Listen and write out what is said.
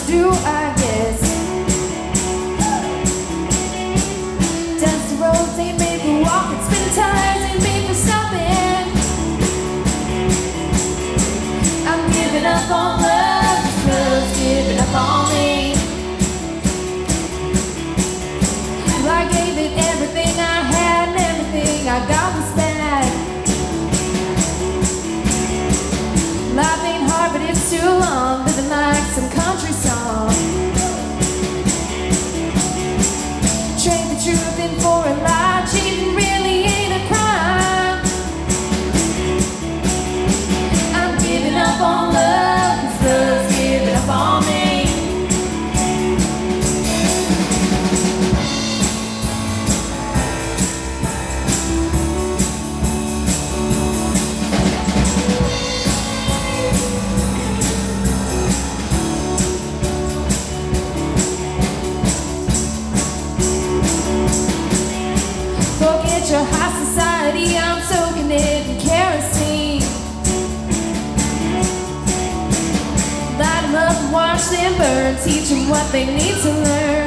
do, I guess. Dusty roads ain't made for walking, spinning tires ain't made for stopping. I'm giving up on love, love's giving up on me. I gave it everything I had, and everything I got was bad. Life ain't hard, but it's too long, living like some country song. Trade the truth in for a lie, cheating really ain't a crime. I'm giving up on love, 'cause love's giving up on me. Your high society, I'm soaking it in kerosene. Light them up and watch them burn, teach them what they need to learn.